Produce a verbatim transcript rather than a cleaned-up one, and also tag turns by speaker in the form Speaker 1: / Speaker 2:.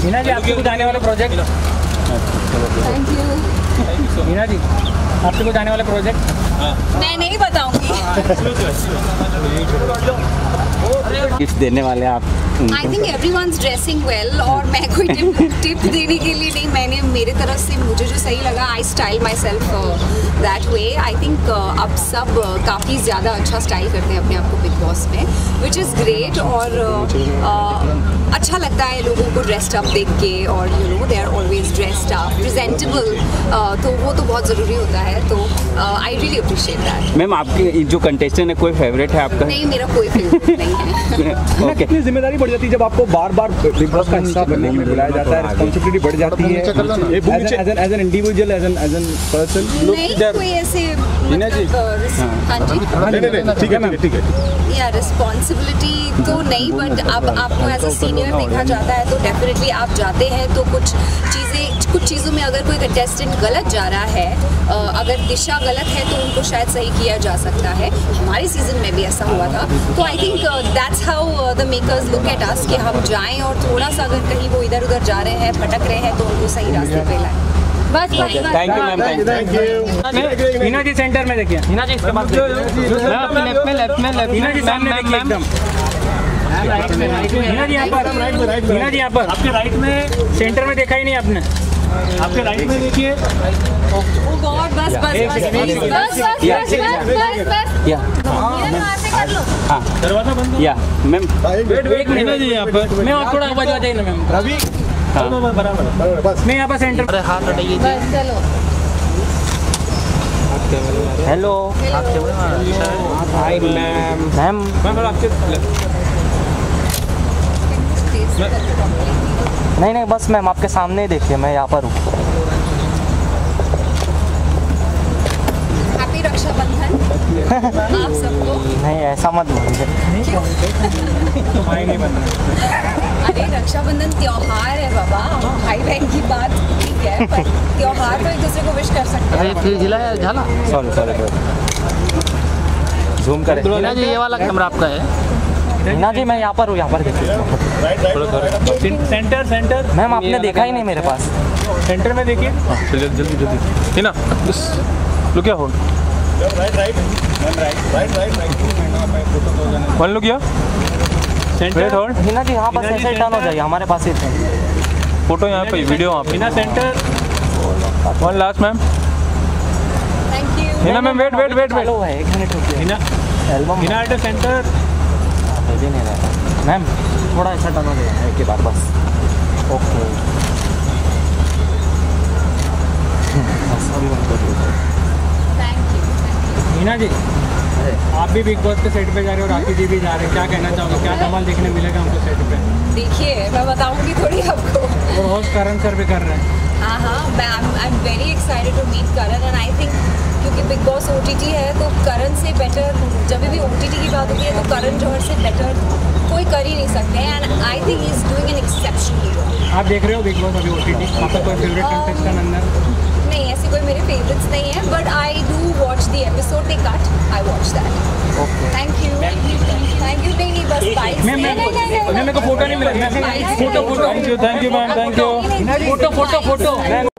Speaker 1: हीना जी आपके कुछ आने वाले project?
Speaker 2: Thank you.
Speaker 1: Heena ji आपके कुछ आने वाले प्रोजेक्ट?
Speaker 2: मैं नहीं बताऊंगी।
Speaker 3: गिफ्ट देने वाले आप?
Speaker 2: I think everyone's dressing well और मैं कोई टिप टिप देने के लिए नहीं, मैंने मेरे तरफ से मुझे जो सही लगा I style myself that way. I think अब सब uh, काफ़ी ज़्यादा अच्छा स्टाइल करते हैं अपने आप को बिग बॉस में, विच इज़ ग्रेट। और uh, uh, अच्छा लगता है लोगों को ड्रेस्ड अप देख के, और you know they are always dressed up presentable, तो वो तो बहुत ज़रूरी होता है। तो I really appreciate that.
Speaker 3: Ma'am आपके जो कंटेस्टेंट है कोई फेवरेट है आपका?
Speaker 2: नहीं, मेरा कोई फेवरेट नहीं है।
Speaker 4: okay. कितनी जिम्मेदारी बढ़ जाती है जब आपको बार बार बिग बॉस का हिस्सा बनने के लिए बुलाया जाता है, रिस्पॉन्सिबिलिटी बढ़ जाती है as an as an individual, as an as an person?
Speaker 2: नहीं कोई ऐसे
Speaker 4: ठीक है मैम, ठीक है
Speaker 2: या रिस्पॉन्सिबिलिटी तो नहीं, बट अब आपको एज अ सीनियर देखा जाता है तो डेफिनेटली आप जाते हैं तो कुछ चीज़ें कुछ चीज़ों में अगर कोई कंटेस्टेंट गलत जा रहा है, अगर दिशा गलत है तो उनको शायद सही किया जा सकता है। हमारे सीजन में भी ऐसा हुआ था। तो I think that's how the makers look at us कि हम जाएं और थोड़ा सा अगर कहीं वो इधर उधर जा रहे हैं, भटक रहे हैं, तो उनको सही रास्ते पे लाएं। बस
Speaker 3: thank you ma'am, thank you.
Speaker 1: Heena ji centre में देखिए, हीना जी इसके पास लेफ्ट में लेफ्ट में लेफ्ट हीना जी सामने देखिए एकदम। हीना जी यहाँ पर, हीना जी यहाँ पर आपके राइट में, सेंटर में देखा ही नहीं आपने, आपके राइट में देखिए।
Speaker 2: ओह गॉड, बस बस बस बस बस बस
Speaker 3: या हाँ
Speaker 1: दरवाजा बंद
Speaker 3: या मैम
Speaker 1: एक मिनट जी यहाँ पर मैं और थोड़ा आवाज आ जाए ना मैम। रवि बराबर बस मैं यहाँ पर सेंटर। अरे हाथ हटाइए
Speaker 2: बस चलो।
Speaker 3: Hello hi ma'am. Ma'am
Speaker 1: ma'am आपके
Speaker 3: नहीं नहीं बस मैम आपके सामने ही देखिए, मैं यहाँ पर हूँ।
Speaker 2: हैप्पी रक्षाबंधन आप सबको।
Speaker 3: नहीं ऐसा मत बोलिए।
Speaker 1: भाई नहीं बन रहा।
Speaker 2: अरे रक्षाबंधन त्योहार है बाबा, भाई बहन की बात ठीक है, पर त्योहार तो एक दूसरे को विश कर सकते हैं।
Speaker 3: फिर जिला है झाला, सॉरी सॉरी जूम करें।
Speaker 5: हीना जी ये वाला कैमरा आपका है?
Speaker 3: हीना जी मैं यहाँ पर हूँ, यहाँ पर देखिए।
Speaker 1: सेंटर सेंटर
Speaker 3: मैम आपने देखा ही नहीं मेरे पास।
Speaker 1: सेंटर में देखिए।
Speaker 5: जल्दी जल्दी जल्दी हीना बस लुक क्या हो
Speaker 4: right right right right right
Speaker 5: one look या
Speaker 1: सेंटर
Speaker 5: होल्ड।
Speaker 3: हीना जी यहाँ पर ऐसे टर्न हो जाइए, हमारे पास ही थे।
Speaker 5: फोटो यहाँ पे, वीडियो वहाँ पे।
Speaker 1: Heena centre
Speaker 5: one last ma'am.
Speaker 2: Thank you.
Speaker 5: Heena ma'am wait wait wait wait
Speaker 3: है, एक मिनट रुकिए।
Speaker 1: Heena
Speaker 3: album
Speaker 1: Heena at centre
Speaker 3: भेज ही नहीं रहा मैम, थोड़ा ऐसा टर्न हो जाएगा एक ही बार बस। Okay
Speaker 2: thank you.
Speaker 1: Heena ji आप भी बिग बॉस के सेट पे जा रहे हो, राखी जी भी जा रहे हैं, क्या कहना चाहोगे? क्या धमाल देखने मिलेगा हमको सेट पे?
Speaker 2: देखिए मैं बताऊंगी थोड़ी आपको।
Speaker 1: और होस्ट करण सर भी कर रहे हैं।
Speaker 2: हाँ हाँ मैं I am very excited to meet Karan, and I think क्योंकि big boss O T T है तो करण से बेटर, जब भी ओ टी टी की बात होती है तो करण जौहर से बेटर कोई कर ही नहीं सकते हैं, and I think he is doing an exceptional job.
Speaker 1: आप देख रहे हो बिग बॉस अभी ओ टी टी, आपका कोई फेवरेट कंटेस्टेंट अंदर?
Speaker 2: नहीं ऐसे कोई मेरे फेवरेट्स नहीं है, but I do watch the episode they cut, I watch that. Thank you thank you. नहीं नहीं बस बाय।
Speaker 1: मैम मैम मेरे को फोटो नहीं मिला। Photo photo
Speaker 5: thank you thank you ma'am, thank you.
Speaker 1: Photo photo photo